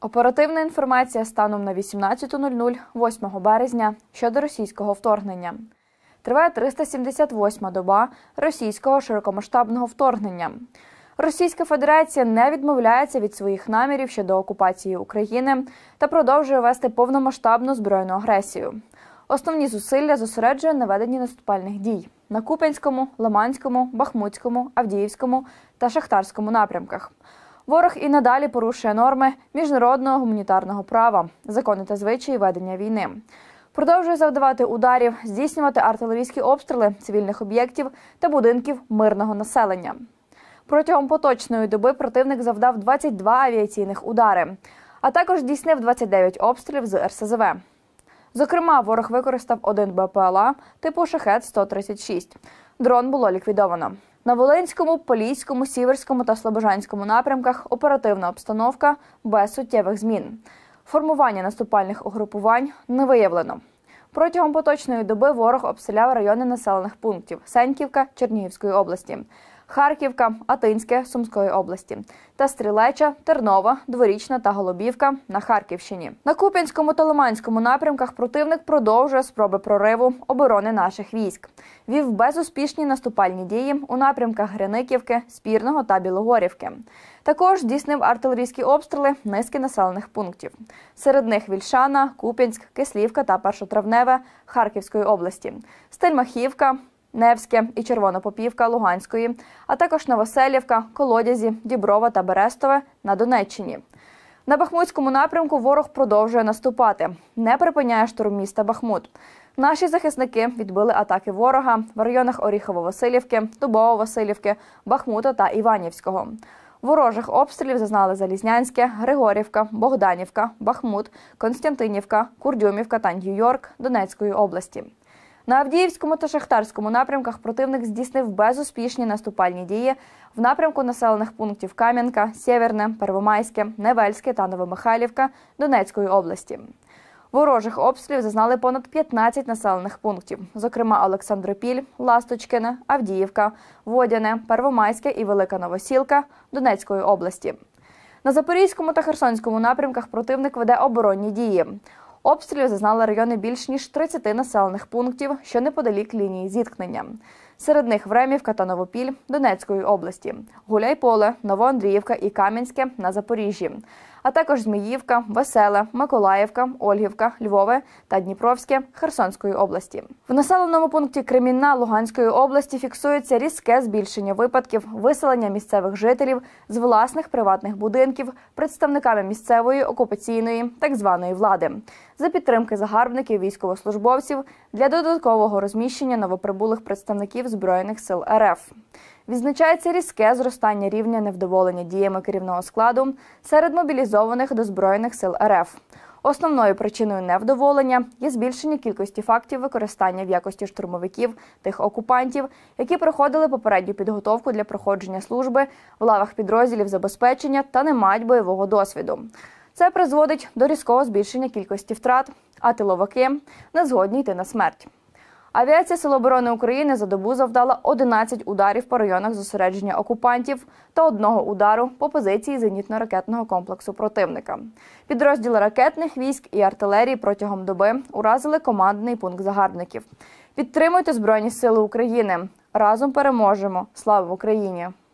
Оперативна інформація станом на 18:00 8 березня щодо російського вторгнення. Триває 378-ма доба російського широкомасштабного вторгнення. Російська Федерація не відмовляється від своїх намірів щодо окупації України та продовжує вести повномасштабну збройну агресію. Основні зусилля зосереджує на веденні наступальних дій на Куп'янському, Лиманському, Бахмутському, Авдіївському та Шахтарському напрямках. Ворог і надалі порушує норми міжнародного гуманітарного права, закони та звичаї ведення війни. Продовжує завдавати ударів, здійснювати артилерійські обстріли цивільних об'єктів та будинків мирного населення. Протягом поточної доби противник завдав 22 авіаційних удари, а також здійснив 29 обстрілів з РСЗВ. Зокрема, ворог використав один БПЛА типу «Шахет-136». Дрон було ліквідовано. На Волинському, Поліському, Сіверському та Слобожанському напрямках оперативна обстановка без суттєвих змін. Формування наступальних угрупувань не виявлено. Протягом поточної доби ворог обстріляв райони населених пунктів Сеньківка Чернігівської області, Харківка, Атинське Сумської області та Стрілеча, Тернова, Дворічна та Голубівка на Харківщині. На Куп'янському та Лиманському напрямках противник продовжує спроби прориву оборони наших військ. Вів безуспішні наступальні дії у напрямках Гриниківки, Спірного та Білогорівки. Також здійснив артилерійські обстріли низки населених пунктів. Серед них Вільшана, Куп'янськ, Кислівка та Першотравневе Харківської області, Стельмахівка, Невське і Червонопопівка Луганської, а також Новоселівка, Колодязі, Діброва та Берестове на Донеччині. На Бахмутському напрямку ворог продовжує наступати, не припиняє штурм міста Бахмут. Наші захисники відбили атаки ворога в районах Оріхово-Василівки, Дубово-Василівки, Бахмута та Іванівського. Ворожих обстрілів зазнали Залізнянське, Григорівка, Богданівка, Бахмут, Константинівка, Курдюмівка та Нью-Йорк Донецької області. На Авдіївському та Шахтарському напрямках противник здійснив безуспішні наступальні дії в напрямку населених пунктів Кам'янка, Сєвєрне, Первомайське, Невельське та Новомихайлівка Донецької області. Ворожих обстрілів зазнали понад 15 населених пунктів, зокрема Олександропіль, Ласточкине, Авдіївка, Водяне, Первомайське і Велика Новосілка Донецької області. На Запорізькому та Херсонському напрямках противник веде оборонні дії. Обстрілів зазнали райони більш ніж 30 населених пунктів, що неподалік лінії зіткнення. Серед них Времівка та Новопіль Донецької області, Гуляйполе, Новоандріївка і Кам'янське на Запоріжжі, а також Зміївка, Веселе, Миколаївка, Ольгівка, Львове та Дніпровське Херсонської області. В населеному пункті Кремінна Луганської області фіксується різке збільшення випадків виселення місцевих жителів з власних приватних будинків представниками місцевої окупаційної так званої влади за підтримки загарбників військовослужбовців для додаткового розміщення новоприбулих представників Збройних сил РФ. Відзначається різке зростання рівня невдоволення діями керівного складу серед мобілізованих до Збройних сил РФ. Основною причиною невдоволення є збільшення кількості фактів використання в якості штурмовиків тих окупантів, які проходили попередню підготовку для проходження служби в лавах підрозділів забезпечення та не мають бойового досвіду. Це призводить до різкого збільшення кількості втрат, а тиловики не згодні йти на смерть. Авіація Сил оборони України за добу завдала 11 ударів по районах зосередження окупантів та одного удару по позиції зенітно-ракетного комплексу противника. Підрозділи ракетних військ і артилерії протягом доби уразили командний пункт загарбників. Підтримуйте Збройні Сили України. Разом переможемо. Слава Україні!